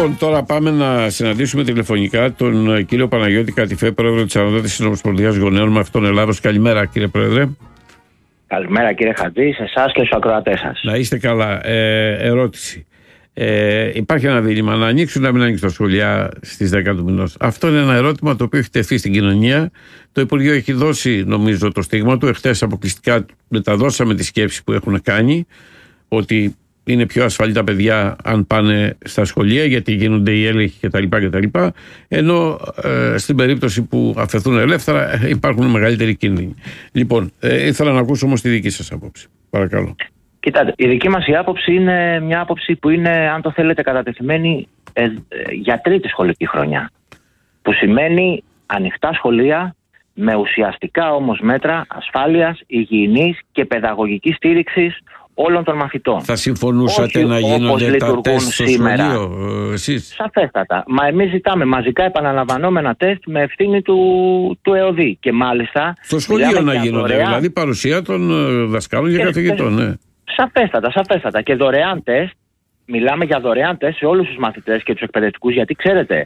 Λοιπόν, τώρα πάμε να συναντήσουμε τηλεφωνικά τον κύριο Παναγιώτη Κατηφέ, πρόεδρο της Ανώτατης Συνομοσπονδίας Γονέων Μαθητών Ελλάδος. Καλημέρα, κύριε Πρόεδρε. Καλημέρα, κύριε Χατζή, σε εσάς και στους ακροατές σας. Να είστε καλά. Ερώτηση. Υπάρχει ένα δίλημμα να ανοίξουν ή να μην ανοίξουν τα σχολεία στις 10 του μηνός. Αυτό είναι ένα ερώτημα το οποίο έχει τεθεί στην κοινωνία. Το Υπουργείο έχει δώσει, νομίζω, το στίγμα του. Εχθές αποκλειστικά μεταδώσαμε τη σκέψη που έχουν κάνει, ότι είναι πιο ασφαλή τα παιδιά αν πάνε στα σχολεία, γιατί γίνονται οι έλεγχοι κτλ. Ενώ στην περίπτωση που αφαιθούν ελεύθερα υπάρχουν μεγαλύτεροι κίνδυνοι. Λοιπόν, ήθελα να ακούσω όμως τη δική σας άποψη. Παρακαλώ. Κοιτάτε, η δική μας η άποψη είναι μια άποψη που είναι, αν το θέλετε, κατατεθειμένη για τρίτη σχολική χρονιά. Που σημαίνει ανοιχτά σχολεία με ουσιαστικά όμως μέτρα ασφάλειας, υγιεινής και παιδαγωγικής στήριξης όλων των μαθητών. Θα συμφωνούσατε να γίνονται τα τεστ στο σχολείο εσείς? Σαφέστατα. Μα εμείς ζητάμε μαζικά επαναλαμβανόμενα τεστ με ευθύνη του ΕΟΔΗ. Και μάλιστα στο σχολείο να γίνονται, δηλαδή παρουσία των δασκάλων και καθηγητών. Ναι. Σαφέστατα. Και δωρεάν τεστ. Μιλάμε για δωρεάν τεστ σε όλους τους μαθητές και τους εκπαιδευτικούς, γιατί ξέρετε,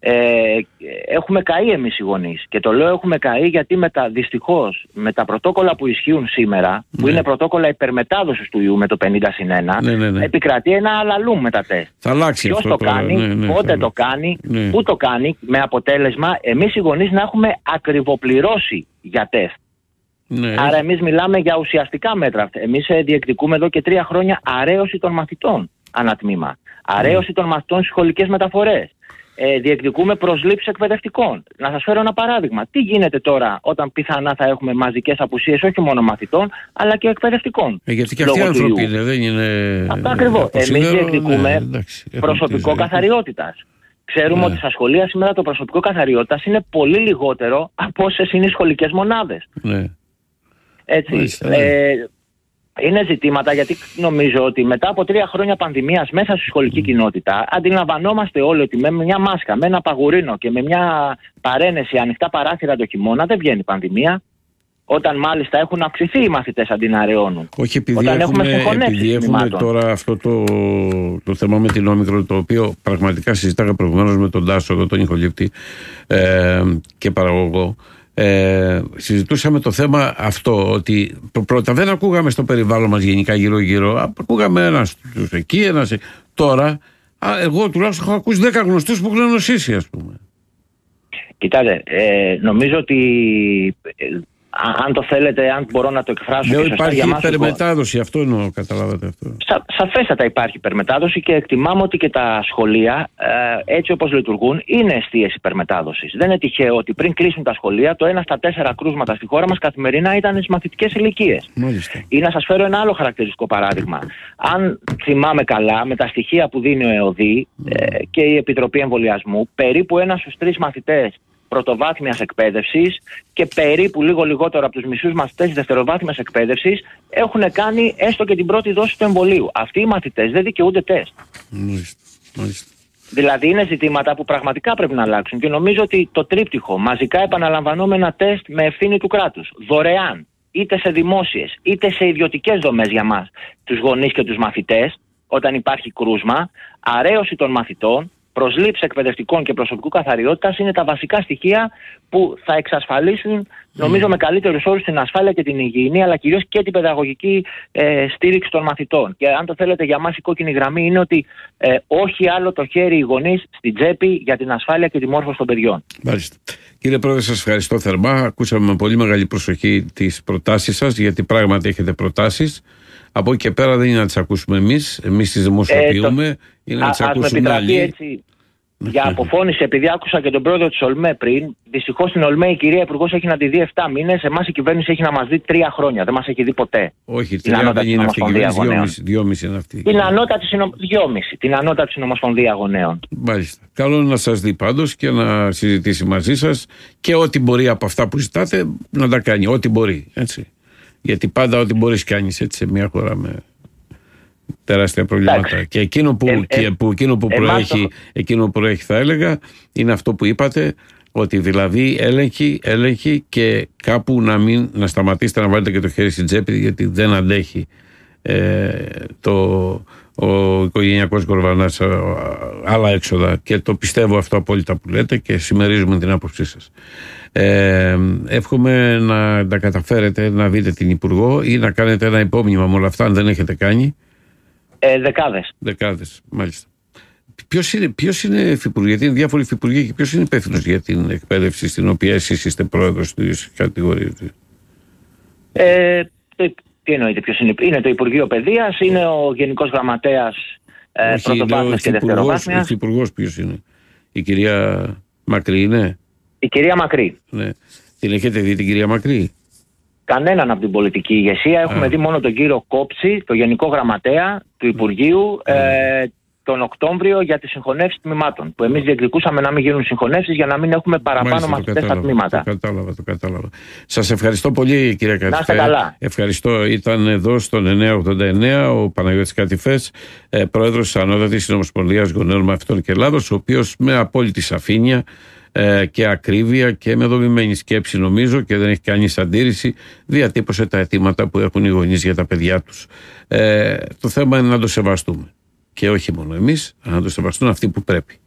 έχουμε καεί εμείς οι γονείς. Και το λέω έχουμε καεί γιατί δυστυχώς με τα πρωτόκολλα που ισχύουν σήμερα, που είναι πρωτόκολλα υπερμετάδοσης του ιού με το 50/1, επικρατεί ένα αλαλούμ με τα τεστ. Θα αλλάξει. Ποιος το κάνει, πότε το κάνει, πού το κάνει, με αποτέλεσμα εμείς οι γονείς να έχουμε ακριβοπληρώσει για τεστ. Άρα εμείς μιλάμε για ουσιαστικά μέτρα. Εμείς διεκδικούμε εδώ και 3 χρόνια αρέωση των μαθητών ανατμήμα. Αρέωση των μαθητών στις σχολικές μεταφορές. Διεκδικούμε προσλήψεις εκπαιδευτικών. Να σας φέρω ένα παράδειγμα. Τι γίνεται τώρα όταν πιθανά θα έχουμε μαζικές απουσίες όχι μόνο μαθητών αλλά και εκπαιδευτικών? Γιατί και αυτοί οι άνθρωποι είναι, δεν είναι. Αυτό ακριβώς. Εμείς διεκδικούμε προσωπικό καθαριότητας. Ξέρουμε ότι στα σχολεία σήμερα το προσωπικό καθαριότητας είναι πολύ λιγότερο από όσες είναι οι σχολικές μονάδες. Έτσι. Είναι ζητήματα, γιατί νομίζω ότι μετά από 3 χρόνια πανδημίας μέσα στη σχολική κοινότητα αντιλαμβανόμαστε όλοι ότι με μια μάσκα, με ένα παγουρίνο και με μια παρένεση ανοιχτά παράθυρα το χειμώνα δεν βγαίνει πανδημία. Όταν μάλιστα έχουν αυξηθεί οι μαθητές αντί να αραιώνουν. Όχι, επειδή έχουμε τώρα αυτό το θέμα με την Όμικρον, το οποίο πραγματικά συζητάγα προηγουμένως με τον Τάσο, εδώ τον ηχολήπτη και παραγωγό. Συζητούσαμε το θέμα αυτό, ότι πρώτα δεν ακούγαμε στο περιβάλλον μας γενικά γύρω-γύρω, ακούγαμε ένας εκεί, ένας. Τώρα, εγώ τουλάχιστον έχω ακούσει 10 γνωστούς που έχουν νοσήσει, ας πούμε. Κοιτάτε, νομίζω ότι αν το θέλετε, αν μπορώ να το εκφράσω. Υπάρχει υπερμετάδοση, αυτό εννοώ, καταλάβατε αυτό. Σαφέστατα υπάρχει υπερμετάδοση και εκτιμάμε ότι και τα σχολεία, έτσι όπως λειτουργούν, είναι εστίες υπερμετάδοσης. Δεν είναι τυχαίο ότι πριν κλείσουν τα σχολεία, το 1 στα 4 κρούσματα στη χώρα μας καθημερινά ήταν στις μαθητικές ηλικίες. Ή να σας φέρω ένα άλλο χαρακτηριστικό παράδειγμα. Αν θυμάμαι καλά, με τα στοιχεία που δίνει ο ΕΟΔΗ και η Επιτροπή Εμβολιασμού, περίπου 1 στους 3 μαθητές πρωτοβάθμιας εκπαίδευσης και περίπου λίγο λιγότερο από τους μισούς μαθητές δευτεροβάθμιας εκπαίδευσης έχουν κάνει έστω και την πρώτη δόση του εμβολίου. Αυτοί οι μαθητές δεν δικαιούνται τεστ. Μάλιστα. Δηλαδή είναι ζητήματα που πραγματικά πρέπει να αλλάξουν και νομίζω ότι το τρίπτυχο, μαζικά επαναλαμβανόμενα τεστ με ευθύνη του κράτους, δωρεάν, είτε σε δημόσιες είτε σε ιδιωτικές δομές για μας, τους γονείς και τους μαθητές, όταν υπάρχει κρούσμα, αρέωση των μαθητών, προσλήψεις εκπαιδευτικών και προσωπικού καθαριότητας είναι τα βασικά στοιχεία που θα εξασφαλίσουν, νομίζω, με καλύτερους όρους την ασφάλεια και την υγιεινή, αλλά κυρίως και την παιδαγωγική στήριξη των μαθητών. Και αν το θέλετε, για μας η κόκκινη γραμμή είναι ότι όχι άλλο το χέρι οι γονείς στην τσέπη για την ασφάλεια και τη μόρφωση των παιδιών. Μάλιστα. Κύριε Πρόεδρε, σας ευχαριστώ θερμά. Ακούσαμε με πολύ μεγάλη προσοχή τις προτάσεις σας, γιατί πράγματι έχετε προτάσεις. Από εκεί και πέρα δεν είναι να τις ακούσουμε εμείς τις δημοσιοποιούμε, είναι να τις ακούσουν άλλοι. Έτσι, για αποφώνηση, επειδή άκουσα και τον πρόεδρο της ΟΛΜΕ πριν, δυστυχώς στην ΟΛΜΕ η κυρία Υπουργός έχει να τη δει 7 μήνες, εμάς η κυβέρνηση έχει να μας δει 3 χρόνια, δεν μας έχει δει ποτέ. Όχι, 3 δεν είναι αυτή η κυβέρνηση, 2,5 είναι αυτή. Την ανώτατη συνομοσπονδία γονέων. Μάλιστα. Καλό είναι να σας δει πάντως και να συζητήσει μαζί σας και ό,τι μπορεί από αυτά που ζητάτε να τα κάνει, ό,τι μπορεί, έτσι. Γιατί πάντα ό,τι μπορείς κάνεις έτσι σε μια χώρα με τεράστια προβλήματα. Και εκείνο που προέχει θα έλεγα είναι αυτό που είπατε, ότι δηλαδή έλεγχη και κάπου να σταματήσετε να βάλετε και το χέρι στην τσέπη, γιατί δεν αντέχει ο οικογενειακός Γκορβανάς άλλα έξοδα, και το πιστεύω αυτό απόλυτα που λέτε και συμμερίζουμε την άποψή σας. Εύχομαι να τα καταφέρετε, να δείτε την Υπουργό ή να κάνετε ένα υπόμνημα με όλα αυτά, αν δεν έχετε κάνει. Δεκάδες, μάλιστα. Ποιος είναι υφυπουργός, γιατί είναι διάφοροι υφυπουργοί, και ποιος είναι υπεύθυνος για την εκπαίδευση στην οποία εσείς είστε πρόεδρος της κατηγορίας? Τι εννοείται ποιος είναι? Είναι το Υπουργείο Παιδείας, είναι ο Γενικός Γραμματέας πρωτοβάθμιας και δευτεροβάθμιας. Ο υφυπουργός ποιος είναι? Η κυρία Μακρύ είναι? Η κυρία Μακρύ. Ναι. Την έχετε δει την κυρία Μακρύ? Κανέναν από την πολιτική ηγεσία. Έχουμε δει μόνο τον κύριο Κόψη, το Γενικό Γραμματέα του Υπουργείου, τον Οκτώβριο για τις συγχωνεύσεις τμήματων. Που εμείς διεκδικούσαμε να μην γίνουν συγχωνεύσεις για να μην έχουμε παραπάνω μαθητές στα τμήματα. Το κατάλαβα. Σας ευχαριστώ πολύ, κυρία Κατηφέ. Να είστε καλά. Ευχαριστώ. Ήταν εδώ στο 989 ο Παναγιώτης Κατηφές, πρόεδρος της Ανώτατης Συνομοσπονδίας Γονέων Μαθητών και Ελλάδος, ο οποίος με απόλυτη σαφήνεια και ακρίβεια και με δομημένη σκέψη, νομίζω, και δεν έχει κάνει αντίρρηση, διατύπωσε τα αιτήματα που έχουν οι γονείς για τα παιδιά τους. Το θέμα είναι να το σεβαστούμε. Και όχι μόνο εμείς, αλλά να το σεβαστούν αυτοί που πρέπει.